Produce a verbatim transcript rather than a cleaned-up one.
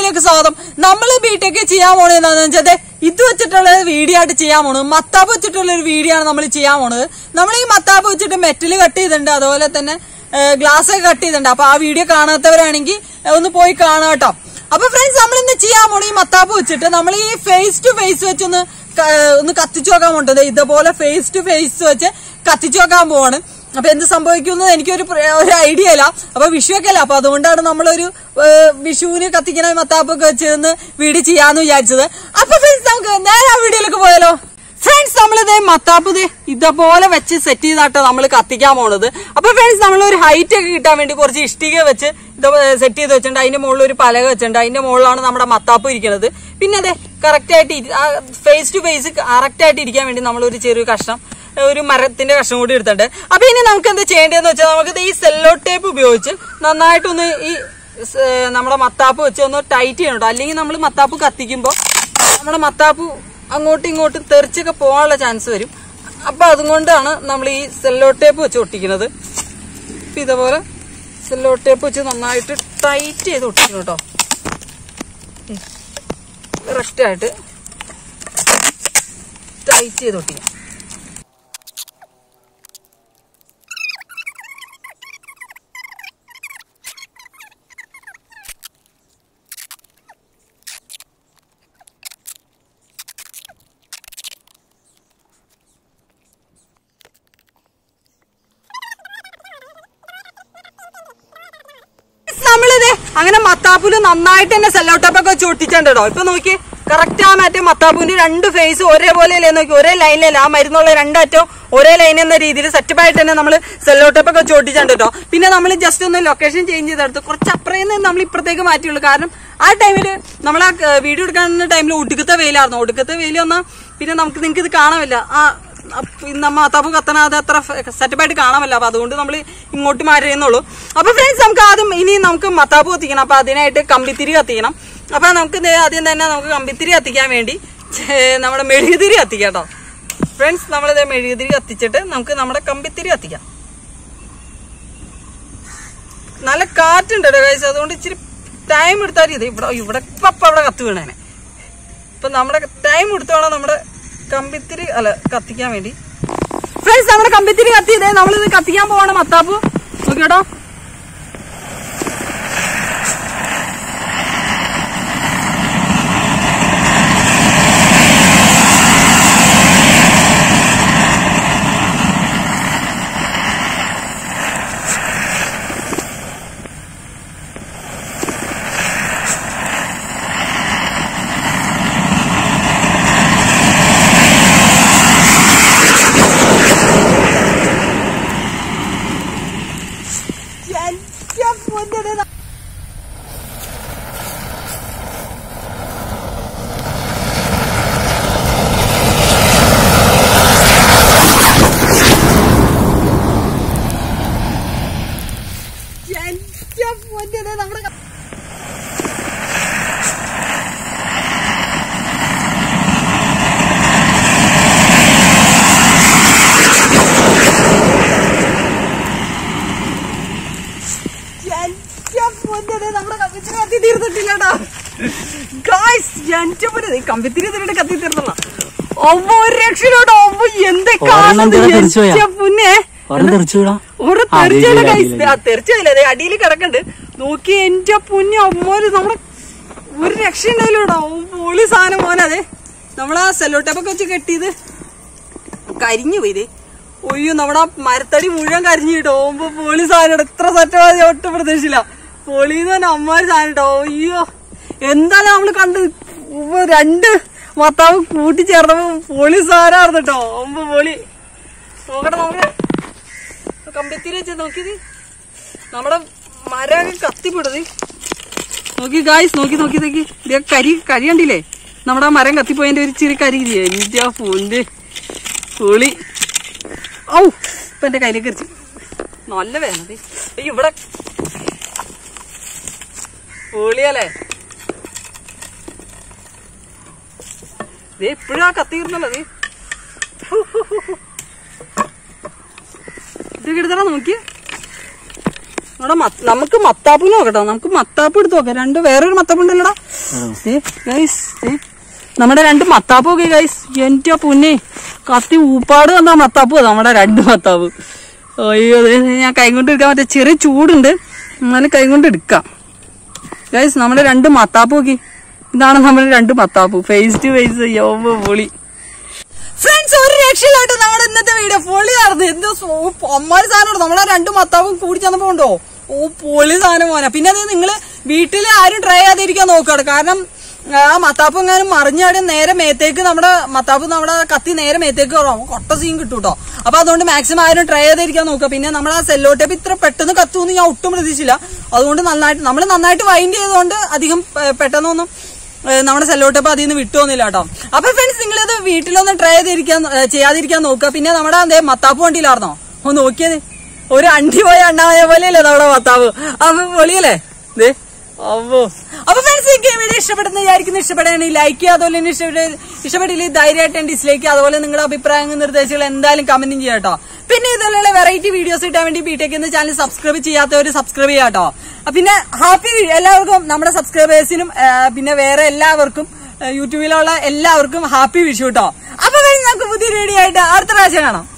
വീഡിയോയിലേക്ക് സ്വാഗതം. നമ്മൾ ബിടെക് ചെയ്യാൻ പോണത് എന്താണെന്ന് വെച്ചാൽ ഇത് വെച്ചിട്ടുള്ള വീഡിയോ ആയിട്ട് ചെയ്യാൻ പോണത് മത്താപ്പ് വെച്ചിട്ടുള്ള ഒരു വീഡിയോ ആണ് നമ്മൾ ചെയ്യാൻ പോണത്. നമ്മൾ ഈ മത്താപ്പ് വെച്ചിട്ട് മെറ്റൽ കട്ട് ചെയ്തിട്ടുണ്ട്, അതുപോലെ തന്നെ ഗ്ലാസ് ഒക്കെ കട്ട് ചെയ്തിട്ടുണ്ട്. അപ്പൊ ആ വീഡിയോ കാണാത്തവരാണെങ്കിൽ ഒന്ന് പോയി കാണാം കേട്ടോ. അപ്പൊ ഫ്രണ്ട്സ്, നമ്മൾ ഇന്ന് ചെയ്യാൻ പോണ ഈ മത്താപ്പ് വെച്ചിട്ട് നമ്മൾ ഈ ഫേസ് ടു ഫേസ് വെച്ചൊന്ന് ഒന്ന് കത്തിച്ചു നോക്കാൻ പോണ്ടത്. ഇതുപോലെ ഫേസ് ടു ഫേസ് വെച്ച് കത്തിച്ചു നോക്കാൻ പോവാണ്. അപ്പൊ എന്ത് സംഭവിക്കുന്നത് എനിക്കൊരു ഒരു ഐഡിയ ഇല്ല. അപ്പൊ വിഷുവൊക്കെ അല്ല, അപ്പൊ അതുകൊണ്ടാണ് നമ്മളൊരു വിഷുവിന് കത്തിക്കണ മത്താപ്പൊക്കെ വെച്ചെന്ന് വീഡിയോ ചെയ്യാന്ന് വിചാരിച്ചത്. അപ്പൊ ഫ്രണ്ട്സ്, നമുക്ക് നേരെ ആ വീഡിയോയിലേക്ക് പോയാലോ. ഫ്രണ്ട്സ്, നമ്മളിതേ മത്താപ്പ് ഇതേപോലെ വെച്ച് സെറ്റ് ചെയ്താട്ടോ നമ്മൾ കത്തിക്കാൻ പോണത്. അപ്പൊ ഫ്രണ്ട്സ്, നമ്മളൊരു ഹൈറ്റ് ഒക്കെ കിട്ടാൻ വേണ്ടി കുറച്ച് ഇഷ്ടിക വെച്ച് ഇത് സെറ്റ് ചെയ്ത് വെച്ചിട്ടുണ്ട്. അതിന്റെ മുകളിൽ ഒരു പലക വെച്ചിട്ടുണ്ട്. അതിന്റെ മുകളിലാണ് നമ്മുടെ മത്താപ്പ് ഇരിക്കുന്നത്. പിന്നെ അതെ കറക്റ്റ് ആയിട്ട് ഫേസ് ടു ഫേസ് കറക്റ്റ് ആയിട്ട് ഇരിക്കാൻ വേണ്ടി നമ്മളൊരു ചെറിയ കഷ്ണം ഒരു മരത്തിന്റെ കഷ്ണം കൂടി എടുത്തിട്ടുണ്ട്. അപ്പൊ ഇനി നമുക്ക് എന്താ ചെയ്യേണ്ടതെന്ന് വെച്ചാൽ നമുക്ക് ഈ സെല്ലോ ടേപ്പ് ഉപയോഗിച്ച് നന്നായിട്ടൊന്ന് ഈ നമ്മുടെ മത്താപ്പ് വെച്ച് ഒന്ന് ടൈറ്റ് ചെയ്യണം. അല്ലെങ്കിൽ നമ്മൾ മത്താപ്പ് കത്തിക്കുമ്പോൾ നമ്മുടെ മത്താപ്പ് അങ്ങോട്ടും ഇങ്ങോട്ടും തെറിച്ചൊക്കെ പോകാനുള്ള ചാൻസ് വരും. അപ്പൊ അതുകൊണ്ടാണ് നമ്മൾ ഈ സെല്ലോ ടേപ്പ് വെച്ച് ഒട്ടിക്കുന്നത്. അപ്പൊ ഇതേപോലെ സെല്ലോ ടേപ്പ് വെച്ച് നന്നായിട്ട് ടൈറ്റ് ചെയ്ത് ഒട്ടിക്കണം കേട്ടോ. കറക്റ്റ് ആയിട്ട് ടൈറ്റ് ചെയ്ത് ഒട്ടിക്കണം. നമ്മളിത് അങ്ങനെ മത്താപ്പൂല് നന്നായിട്ട് തന്നെ സെല്ലോ ടേപ്പൊക്കെ വെച്ച് ഒട്ടിച്ചിട്ടുണ്ടോ. ഇപ്പൊ നോക്കി കറക്റ്റ് ആ മറ്റേ മത്താപ്പൂവിന്റെ രണ്ട് ഫേസ് ഒരേപോലെ അല്ലേ നോക്കി, ഒരേ ലൈനിലല്ല. ആ മരുന്നുള്ള രണ്ടറ്റവും ഒരേ ലൈൻ എന്ന രീതിയിൽ സെറ്റപ്പായിട്ട് തന്നെ നമ്മൾ സെല്ലോ ടേപ്പൊക്കെ വെച്ച് ഒട്ടിച്ചിട്ടുണ്ടോ. പിന്നെ നമ്മൾ ജസ്റ്റ് ഒന്ന് ലൊക്കേഷൻ ചേഞ്ച് ചെയ്തെടുത്ത് കുറച്ച് അപ്പുറയിൽ നിന്ന് നമ്മൾ ഇപ്പുറത്തേക്ക് മാറ്റിയുള്ളൂ. കാരണം ആ ടൈമില് നമ്മൾ ആ വീഡിയോ എടുക്കുന്ന ടൈമിൽ ഒടുക്കത്തെ വെയിലായിരുന്നു. ഒടുക്കത്തെ വെയിൽ വന്നാൽ പിന്നെ നമുക്ക് നിങ്ങൾക്ക് ഇത് കാണാമില്ല. ആ നമ്മ മത്താപ്പ് കത്തണ അത് അത്ര സെറ്റപ്പായിട്ട് കാണാമല്ല. അപ്പൊ അതുകൊണ്ട് നമ്മൾ ഇങ്ങോട്ട് മാറിയെന്നുള്ളൂ. അപ്പൊ ഫ്രണ്ട്സ്, നമുക്ക് ആദ്യം ഇനി നമുക്ക് മത്താപ്പ് കത്തിക്കണം. അപ്പൊ അതിനായിട്ട് കമ്പിത്തിരി കത്തിക്കണം. അപ്പൊ നമുക്ക് ആദ്യം തന്നെ നമുക്ക് കമ്പിത്തിരി കത്തിക്കാൻ വേണ്ടി നമ്മുടെ മെഴുകുതിരി കത്തിക്കാം കേട്ടോ. ഫ്രണ്ട്സ്, നമ്മളിത് മെഴുകുതിരി കത്തിച്ചിട്ട് നമുക്ക് നമ്മുടെ കമ്പിത്തിരി കത്തിക്കാം. നല്ല കാറ്റുണ്ട് കേട്ടോ ഗൈസ്, അതുകൊണ്ട് ഇച്ചിരി ടൈം എടുത്താൽ ഇത് ഇവിടെ ഇവിടെ ഇപ്പൊ അവിടെ കത്ത് വീണേനെ. ഇപ്പൊ നമ്മുടെ ടൈം എടുത്തോണം നമ്മുടെ കമ്പിത്തിരി അല്ല കത്തിക്കാൻ വേണ്ടി. ഫ്രണ്ട്സ്, നമ്മുടെ കമ്പിത്തിരി കത്തിയതേ നമ്മളിത് കത്തിക്കാൻ പോവാണ് മത്താപ്പ്. നോക്കിയോട്ടോ. കമ്പിത്തിരി തീർന്നിട്ട് കത്തി തീർന്നല്ല. ഒമ്പോ ഒരു രക്ഷയിലോട്ടോ. ഒമ്പോ എന്തൊക്കെ തെറിച്ചല്ലേ അടിയിൽ കിടക്കണ്ട്. നോക്കി എന്റെ പുന്നെ ഒമ്പോര് നമ്മുടെ ഒരു രക്ഷ ഉണ്ടായില്ലോട്ടോ. പൊളി സാധനം മോനെ. അതെ നമ്മളാ സെല്ലോ ടേപ്പൊക്കെ വെച്ച് കെട്ടിയത് കരിഞ്ഞു പോയി. ഇത് ഒയ്യോ, നമ്മുടെ മരത്തടി മുഴുവൻ കരിഞ്ഞു കിട്ടോ. ഒമ്പോ പൊളി സാധനം. ഇത്ര സെറ്റമായി ഒട്ടും പ്രതീക്ഷിച്ചില്ല. പൊളിന്ന് തന്നെ അമ്മാര് സാധനം കേട്ടോ. അയ്യോ, എന്തായാലും നമ്മള് കണ്ട് രണ്ട് മത്താവ് കൂട്ടിച്ചേർന്നപ്പോ പൊളി സാധനമായിരുന്നു കേട്ടോ. ഒമ്പ പൊളി. നോക്കട്ടെ, നമുക്ക് കമ്പിത്തിരി വെച്ച് നോക്കിയത് നമ്മുടെ മരമൊക്കെ കത്തിപ്പെടുത്. നോക്കി ഗായ്സ്, നോക്കി നോക്കി നോക്കി ഇതേ കരി കരി കണ്ടില്ലേ. നമ്മുടെ മരം കത്തിപ്പോയതിന്റെ ഒരു ചെറിയ കരി. എന്റെ ഫോണിന്റെ പൊളി. ഔ, ഇപ്പൊ എന്റെ കയ്യിലേക്ക് എറിച്ച് നല്ല വേണത്. ഇവിടെ പൊളിയല്ലേ. ഇപ്പോഴും ആ കത്തി തീർന്നല്ലോ. ഇതൊക്കെ എടുത്തടാ നോക്കി. നമ്മുടെ നമുക്ക് മത്താപ്പ് നോക്കട്ടോ. നമുക്ക് മത്താപ്പ് എടുത്ത് നോക്കാം. രണ്ട് വേറൊരു മത്താപ്പ് ഉണ്ടല്ലോടാ. ഗൈസ് നമ്മുടെ രണ്ട് മത്താപ്പ് ഒക്കെ ഗൈസ്. എന്റെ പൊന്നെ കത്തി ഊപ്പാട് വന്നാ മത്താപ്പ് നമ്മുടെ രണ്ട് മത്താപ്പ്. അയ്യോ ഞാൻ കൈ കൊണ്ട് എടുക്കാൻ പറ്റ ചെറിയ ചൂടുണ്ട്, എന്നാലും കൈ കൊണ്ട് എടുക്കാം ഗൈസ്. നമ്മുടെ രണ്ട് മത്താപ്പ് നോക്കി, ഇതാണ് നമ്മുടെ രണ്ട് മത്താപ്പ് ഫേസ് ടു ഫേസ്. അയ്യോ പൊളി ഫ്രണ്ട്സ്, ഒരു രക്ഷയിലായിട്ട് നമ്മുടെ ഇന്നത്തെ വീഡിയോ പൊളിയായിരുന്നു. എന്തോ അമ്മാര് സാധനം നമ്മളെ രണ്ട് മത്താപ്പും കൂടി ചെന്നപ്പോ ഉണ്ടോ ഓ പൊളി സാധനം പോനാ. പിന്നെ അത് നിങ്ങള് വീട്ടിൽ ആരും ട്രൈ ചെയ്യാതിരിക്കാൻ നോക്കുകയാണ്. കാരണം ആ മത്താപ്പ് എങ്ങാനും മറിഞ്ഞാടി നേരെ മേത്തേക്ക് നമ്മുടെ മത്താപ്പ് നമ്മുടെ കത്തി നേരെ മേത്തേക്ക് കയറാം, കൊട്ട സീൻ കിട്ടും കേട്ടോ. അപ്പൊ അതുകൊണ്ട് മാക്സിമം ആരും ട്രൈ ചെയ്തിരിക്കാൻ നോക്കുക. പിന്നെ നമ്മൾ ആ സെല്ലോ ടേപ്പ് ഇത്ര പെട്ടെന്ന് കത്തുമെന്ന് ഞാൻ ഒട്ടും പ്രതീക്ഷിച്ചില്ല. അതുകൊണ്ട് നന്നായിട്ട് നമ്മൾ നന്നായിട്ട് വൈൻഡ് ചെയ്തുകൊണ്ട് അധികം പെട്ടെന്നൊന്നും നമ്മുടെ സെല്ലോ ടേപ്പ് അതിൽ നിന്ന് വിട്ടുവന്നില്ല കേട്ടോ. അപ്പൊ ഫ്രണ്ട്സ് നിങ്ങളിത് വീട്ടിലൊന്ന് ട്രൈ ചെയ്തിരിക്കാൻ ചെയ്യാതിരിക്കാൻ നോക്കുക. പിന്നെ നമ്മുടെ എന്തേ മത്താപ്പ് വണ്ടിയിലായിരുന്നോ ഒന്ന് നോക്കിയത്, ഒരു അണ്ടി പോയ അണ്ണായ പോലെയല്ലേ നമ്മുടെ മത്താപ്പ്. അപ്പൊ പൊളിയല്ലേ ഇതേ. അപ്പോ അപ്പൊ ഫ്രണ്ട്സ് ഈ വീഡിയോ ഇഷ്ടപ്പെടുന്ന വിചാരിക്കുന്നു. ഇഷ്ടപ്പെടുകയാണെങ്കിൽ ലൈക്ക് ചെയ്യുക, അതുപോലെ തന്നെ ഇഷ്ടപ്പെട്ട ഇഷ്ടപ്പെട്ടില്ലെങ്കിൽ ധൈര്യമായിട്ട് ഡിസ്ലൈക്ക്. അതുപോലെ നിങ്ങളുടെ അഭിപ്രായങ്ങളും നിർദ്ദേശങ്ങൾ എന്തായാലും കമന്റും ചെയ്യാം കേട്ടോ. പിന്നെ ഇതുപോലെയുള്ള വെറൈറ്റി വീഡിയോസ് കിട്ടാൻ വേണ്ടി ബിടെക് എന്ന ചാനൽ സബ്സ്ക്രൈബ് ചെയ്യാത്തവർ സബ്സ്ക്രൈബ് ചെയ്യാം കേട്ടോ. പിന്നെ ഹാപ്പി എല്ലാവർക്കും, നമ്മുടെ സബ്സ്ക്രൈബേഴ്സിനും പിന്നെ വേറെ എല്ലാവർക്കും യൂട്യൂബിലുള്ള എല്ലാവർക്കും ഹാപ്പി വിഷു കേട്ടോ. അപ്പൊ നമുക്ക് പുതിയ വീഡിയോ ആയിട്ട് അടുത്ത പ്രാവശ്യം കാണാം.